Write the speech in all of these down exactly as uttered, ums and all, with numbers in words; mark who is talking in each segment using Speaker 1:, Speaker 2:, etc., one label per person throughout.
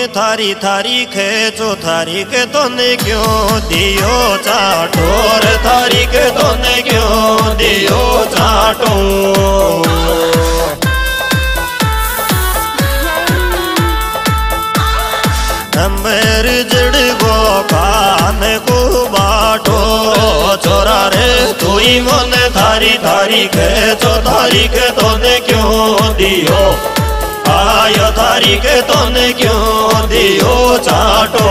Speaker 1: थारी थारी खेचो थारी के तोने क्यों दियो चाटो रे थारी के तोने क्यों दियो चाटो। मेरी जड़ को कान को बाटो छोरा रे तू ही मन थारी थारी खेचो थारी के तोने क्यों दियो आयो थारी के तोने क्यों दियो चाटो।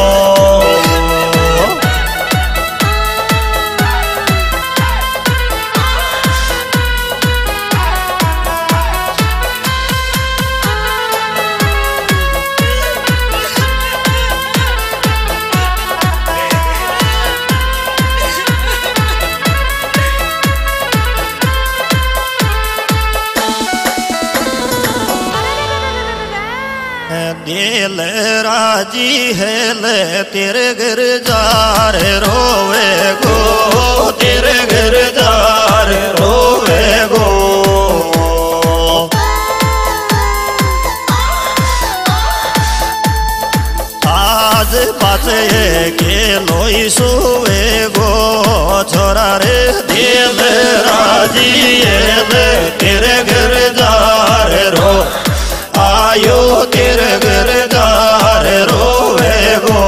Speaker 1: दिल राजी है ले तेरे घर जार रोवे गो तेरे घर जार रोवे गो। आज पाचे के लोई सोवे गो छोरा रे दिल राजी है ले तेरे घर जार रो आयो तेरे घर जार रोवे गो।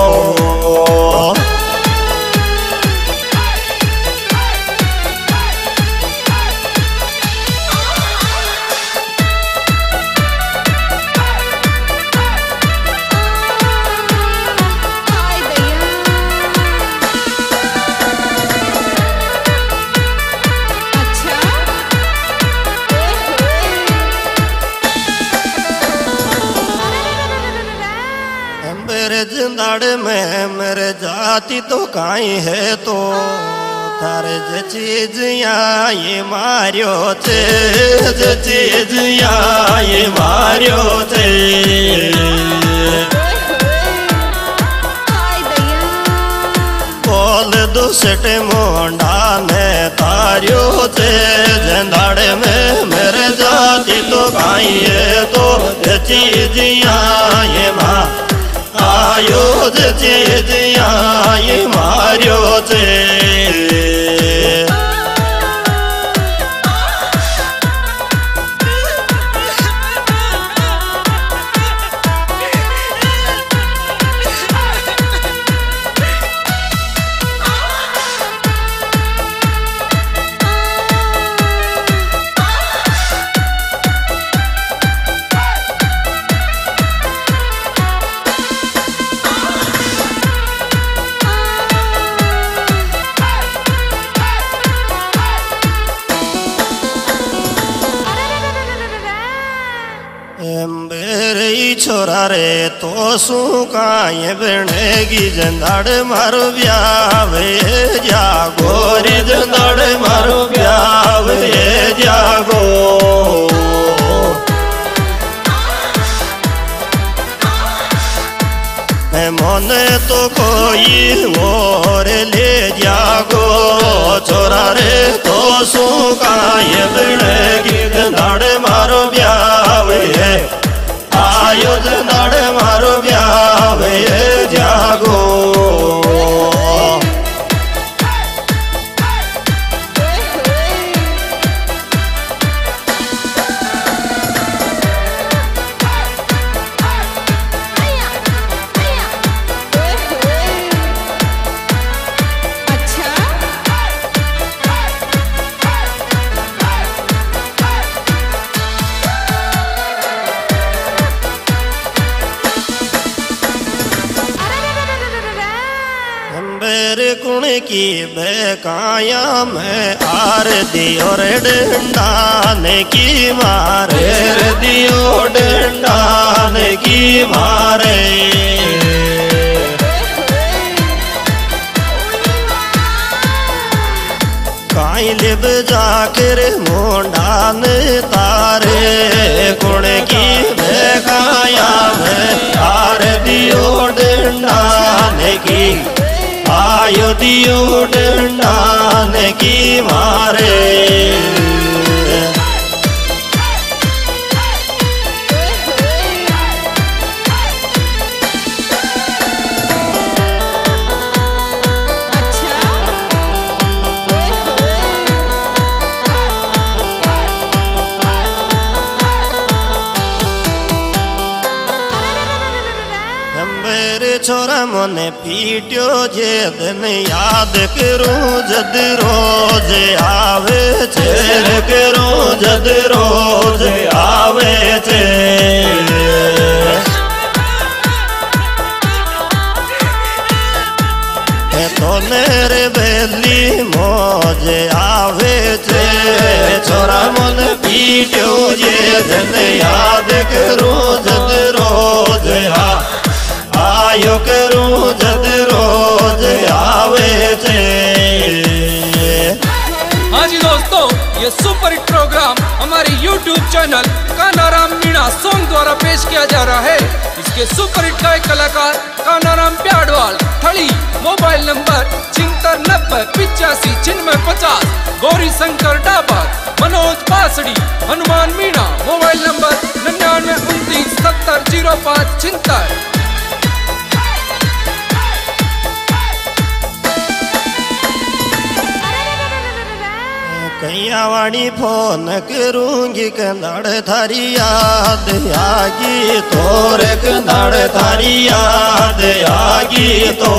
Speaker 1: मेरे जिंदाड़ में मेरे जाति तो काई है तो थारे जे चीज ये मारियो चे जे चीज ये मारियो चे। बोल दुसट मोंडा ने तारियो चे जिंदाड़ में मेरे जाति तो काई है तो जे चीज ये मार आयो जे चीज ये मारियो चे। मेरी छोरा रे तो सू काये बनेगी जंदाड़ मारो ब्यावे जागो रे जंदाड़ मारो ब्यावे जागो। मोने तो कोई और ले जागो छोरा रे तो सू काये बनेगी जंदाड़ मारो ब्यावे आयो जंदाड़ मारो ब्यावे जागो। मेरे कुण की बेकाया में आर दियो रे डंडाने की मारे दियो डंडाने की मारे। काई लिब जाकर मोंडान तारे कुण की बेकाया में आर दियो डंडाने की आयो दियो डंडाने की मारे। मने पीट्यो जे दिन याद करूं जद रोज आवे चेर करूं जद रोज आवे चे तो मेरे बेली मौज आवे चे छोरा मन पीट्यो जे दिन याद करूं जद रोज आ आयो करूं जद रोज आवे चे।
Speaker 2: हाँ जी दोस्तों, ये सुपर हिट प्रोग्राम हमारे YouTube channel Kanharam Meena song द्वारा पेश किया जा रहा है। इसके सुपर हिट गायक कलाकार कान्हाराम प्याडवाल थड़ी, मोबाइल नंबर छिहत्तर नब्बे पिचासी छिन्नवे पचास, गौरी शंकर डाबर, मनोज पासड़ी, हनुमान मीणा, मोबाइल नंबर निन्यानवे उनतीस सत्तर जीरो पाँच छिहत्तर।
Speaker 1: कैयावाणी फोन करूंगी कनाड़ थारी याद आगी तोर कनाड़ थारी याद आगी तो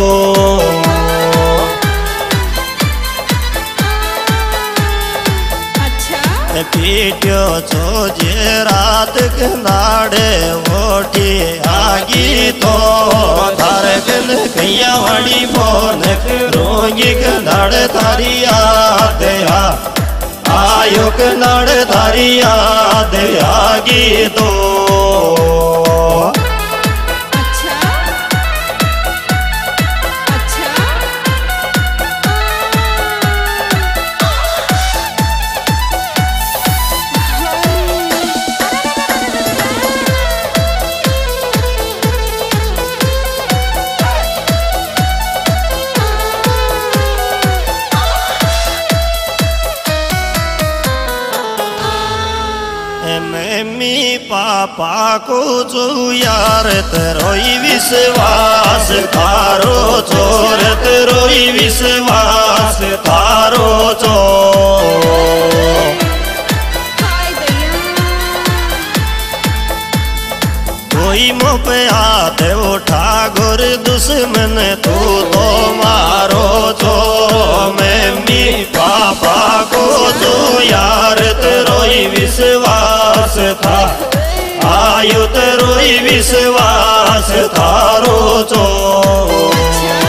Speaker 1: पीट्यो छो जे रात कनाड़े ओठी आगी तो थारे कन कैयावाणी फोन करूंगी कनाड़ थारी याद आ आयो कनाड़ थारी याद आगी तो
Speaker 3: अच्छा अच्छा
Speaker 1: मम्मी पापा को जो यार तेरोई विश्वास थारो चोर तेरोई विश्वास थारो चो कोई मुँह पे हाथ उठा गोर दुश्मन तू तो मारो चो मम्मी पापा को जो यार तेरोई विश्वास था आयु तेरोई विश्वास थारो चो।